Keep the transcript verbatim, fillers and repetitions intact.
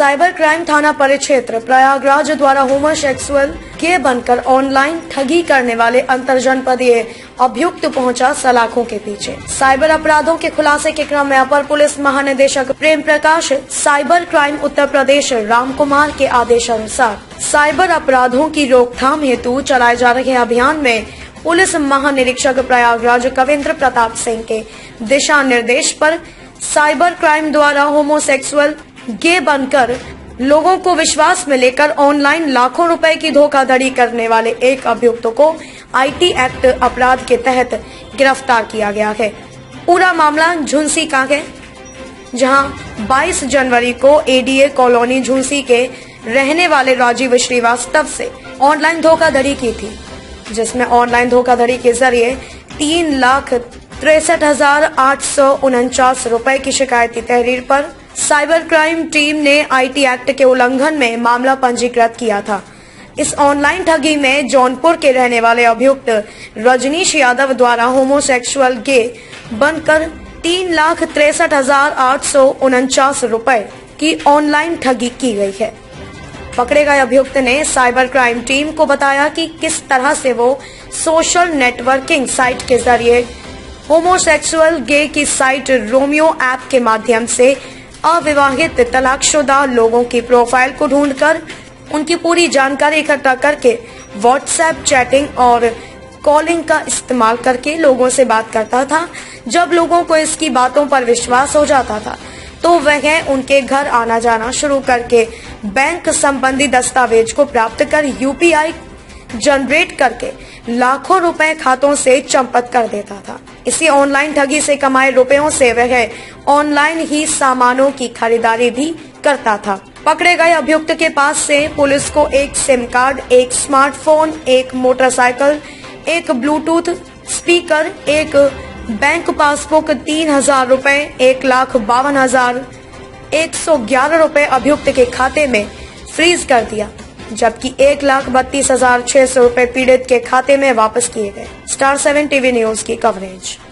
Cyber crime थाना परिक्षेत्र प्रयागराज द्वारा होमोसेक्सुअल के बनकर ऑनलाइन ठगी करने वाले अंतरजनपदीय अभियुक्त पहुंचा सलाखों के पीछे। साइबर अपराधों के खुलासे के क्रम में अपर पुलिस महानिदेशक प्रेम प्रकाश साइबर क्राइम उत्तर प्रदेश राम कुमार के आदेश अनुसार साइबर अपराधों की रोकथाम हेतु चलाए जा रहे अभियान में पुलिस महानिरीक्षक प्रयागराज कविंद्र प्रताप सिंह के दिशा निर्देश पर साइबर क्राइम द्वारा होमोसेक्सुअल गे बनकर लोगों को विश्वास में लेकर ऑनलाइन लाखों रुपए की धोखाधड़ी करने वाले एक अभियुक्त को आईटी एक्ट अपराध के तहत गिरफ्तार किया गया है। पूरा मामला झुंसी का है, जहां बाईस जनवरी को एडीए कॉलोनी झुंसी के रहने वाले राजीव श्रीवास्तव से ऑनलाइन धोखाधड़ी की थी, जिसमें ऑनलाइन धोखाधड़ी के जरिए तीन लाख तिरसठ हजार आठ सौ उनचास रूपए की शिकायती तहरीर पर साइबर क्राइम टीम ने आईटी एक्ट के उल्लंघन में मामला पंजीकृत किया था। इस ऑनलाइन ठगी में जौनपुर के रहने वाले अभियुक्त रजनीश यादव द्वारा होमोसेक्सुअल गे बनकर तीन लाख तिरसठ हजार आठ सौ उनचास रूपए की ऑनलाइन ठगी की गई है। पकड़े गए अभियुक्त ने साइबर क्राइम टीम को बताया कि किस तरह से वो सोशल नेटवर्किंग साइट के जरिए होमोसेक्सुअल गे की साइट रोमियो ऐप के माध्यम से अविवाहित तलाकशुदा लोगों की प्रोफाइल को ढूंढकर उनकी पूरी जानकारी इकट्ठा करके व्हाट्सएप चैटिंग और कॉलिंग का इस्तेमाल करके लोगों से बात करता था। जब लोगों को इसकी बातों पर विश्वास हो जाता था तो वह उनके घर आना जाना शुरू करके बैंक संबंधी दस्तावेज को प्राप्त कर यूपीआई जनरेट करके लाखों रुपए खातों से चंपत कर देता था। इसी ऑनलाइन ठगी से कमाए रुपयों से वह ऑनलाइन ही सामानों की खरीदारी भी करता था। पकड़े गए अभियुक्त के पास से पुलिस को एक सिम कार्ड, एक स्मार्टफोन, एक मोटरसाइकिल, एक ब्लूटूथ स्पीकर, एक बैंक पासबुक, तीन हजार रूपए, एक लाख बावन हजार एक सौ ग्यारह रूपए अभियुक्त के खाते में फ्रीज कर दिया, जबकि एक लाख बत्तीस हजार छह सौ रूपए पीड़ित के खाते में वापस किए गए। स्टार सेवन टीवी न्यूज की कवरेज।